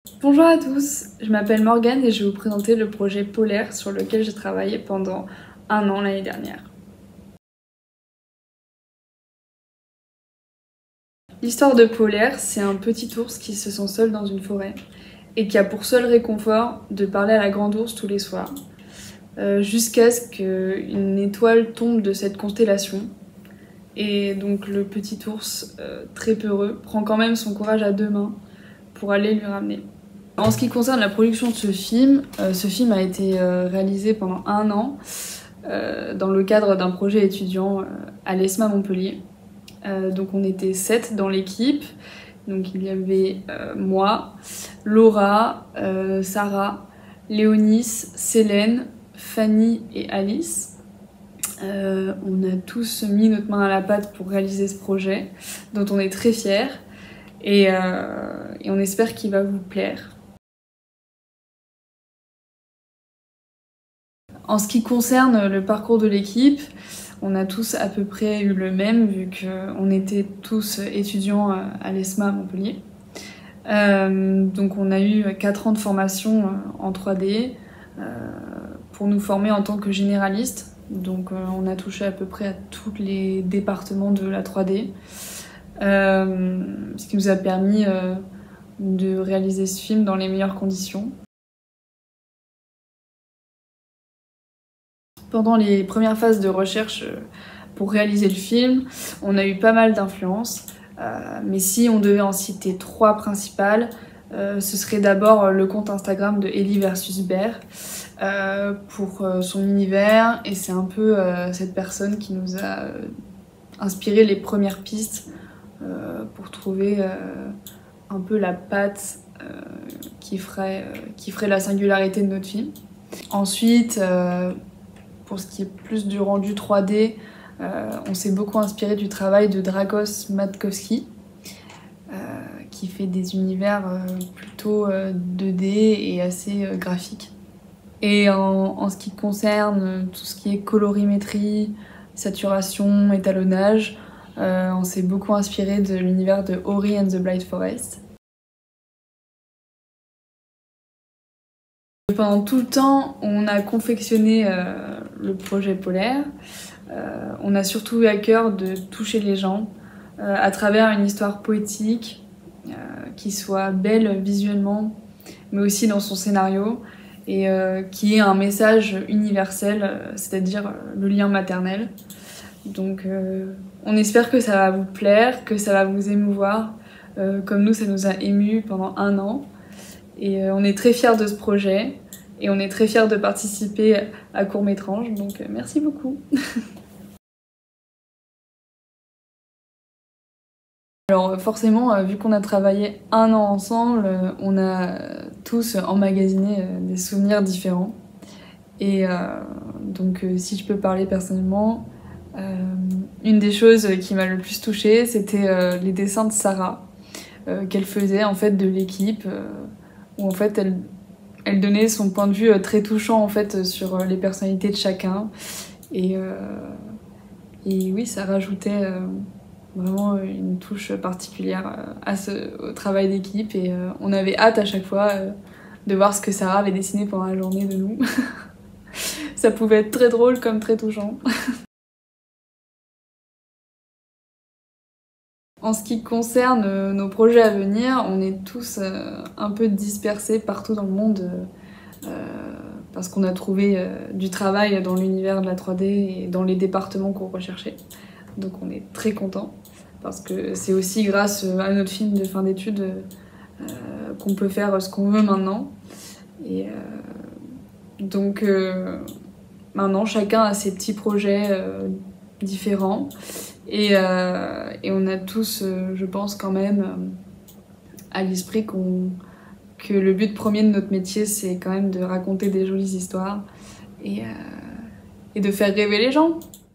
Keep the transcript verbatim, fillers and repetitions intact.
Bonjour à tous, je m'appelle Morgane et je vais vous présenter le projet Polaire sur lequel j'ai travaillé pendant un an l'année dernière. L'histoire de Polaire, c'est un petit ours qui se sent seul dans une forêt et qui a pour seul réconfort de parler à la grande ours tous les soirs, euh, jusqu'à ce qu'une étoile tombe de cette constellation. Et donc le petit ours, euh, très peureux, prend quand même son courage à deux mains pour aller lui ramener. En ce qui concerne la production de ce film, euh, ce film a été euh, réalisé pendant un an euh, dans le cadre d'un projet étudiant euh, à l'ESMA Montpellier. Euh, donc on était sept dans l'équipe, donc il y avait euh, moi, Laura, euh, Sarah, Léonis, Célène, Fanny et Alice. Euh, on a tous mis notre main à la pâte pour réaliser ce projet, dont on est très fiers et, euh, et on espère qu'il va vous plaire. En ce qui concerne le parcours de l'équipe, on a tous à peu près eu le même, vu qu'on était tous étudiants à l'ESMA à Montpellier. Euh, donc on a eu quatre ans de formation en trois D euh, pour nous former en tant que généraliste. Donc euh, on a touché à peu près à tous les départements de la trois D, euh, ce qui nous a permis euh, de réaliser ce film dans les meilleures conditions. Pendant les premières phases de recherche pour réaliser le film, on a eu pas mal d'influences, euh, mais si on devait en citer trois principales, euh, ce serait d'abord le compte Instagram de Ellie versus Bear euh, pour euh, son univers, et c'est un peu euh, cette personne qui nous a euh, inspiré les premières pistes euh, pour trouver euh, un peu la patte euh, qui ferait, euh, qui ferait la singularité de notre film. Ensuite, euh, pour ce qui est plus du rendu trois D, euh, on s'est beaucoup inspiré du travail de Dragos Matkowski, euh, qui fait des univers euh, plutôt euh, deux D et assez euh, graphiques. Et en, en ce qui concerne tout ce qui est colorimétrie, saturation, étalonnage, euh, on s'est beaucoup inspiré de l'univers de Ori and the Blind Forest. Pendant tout le temps, on a confectionné euh, le projet Polaire. Euh, on a surtout eu à cœur de toucher les gens euh, à travers une histoire poétique euh, qui soit belle visuellement, mais aussi dans son scénario, et euh, qui ait un message universel, euh, c'est-à-dire le lien maternel. Donc euh, on espère que ça va vous plaire, que ça va vous émouvoir, euh, comme nous ça nous a émus pendant un an. Et euh, on est très fiers de ce projet, et on est très fiers de participer à Court-Métrange, donc euh, merci beaucoup. Alors forcément, vu qu'on a travaillé un an ensemble, on a tous emmagasiné des souvenirs différents. Et euh, donc si je peux parler personnellement, euh, une des choses qui m'a le plus touchée, c'était euh, les dessins de Sarah, euh, qu'elle faisait en fait de l'équipe, euh, où en fait elle, elle donnait son point de vue très touchant en fait sur les personnalités de chacun. Et, euh, et oui, ça rajoutait euh, vraiment une touche particulière à ce, au travail d'équipe, et euh, on avait hâte à chaque fois euh, de voir ce que Sarah avait dessiné pendant la journée de nous. Ça pouvait être très drôle comme très touchant. En ce qui concerne euh, nos projets à venir, on est tous euh, un peu dispersés partout dans le monde euh, parce qu'on a trouvé euh, du travail dans l'univers de la trois D et dans les départements qu'on recherchait. Donc on est très contents, parce que c'est aussi grâce à notre film de fin d'études euh, qu'on peut faire ce qu'on veut maintenant. Et euh, donc euh, maintenant, chacun a ses petits projets euh, différents. Et, euh, et on a tous, euh, je pense quand même, euh, à l'esprit qu'on, que le but premier de notre métier, c'est quand même de raconter des jolies histoires et, euh, et de faire rêver les gens.